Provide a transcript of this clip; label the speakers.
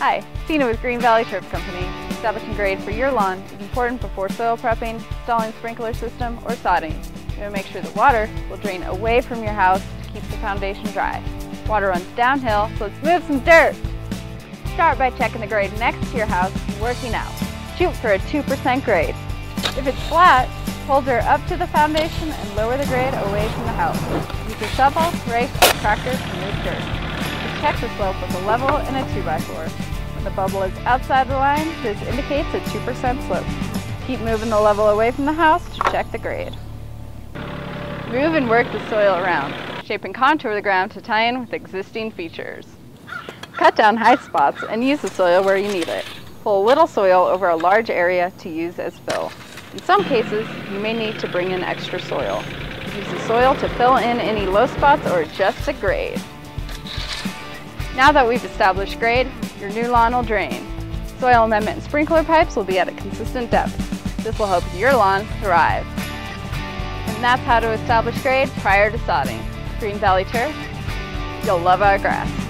Speaker 1: Hi, Tina with Green Valley Turf Company. Establishing grade for your lawn is important before soil prepping, installing sprinkler system, or sodding. You want to make sure the water will drain away from your house to keep the foundation dry. Water runs downhill, so let's move some dirt. Start by checking the grade next to your house and working out. Shoot for a 2% grade. If it's flat, hold dirt up to the foundation and lower the grade away from the house. Use a shovel, rake, or tractor to move dirt. Check the slope with a level and a 2x4. When the bubble is outside the line, this indicates a 2% slope. Keep moving the level away from the house to check the grade. Move and work the soil around. Shape and contour the ground to tie in with existing features. Cut down high spots and use the soil where you need it. Pull a little soil over a large area to use as fill. In some cases, you may need to bring in extra soil. Use the soil to fill in any low spots or adjust the grade. Now that we've established grade, your new lawn will drain. Soil amendment and sprinkler pipes will be at a consistent depth. This will help your lawn thrive. And that's how to establish grade prior to sodding. Green Valley Turf, you'll love our grass.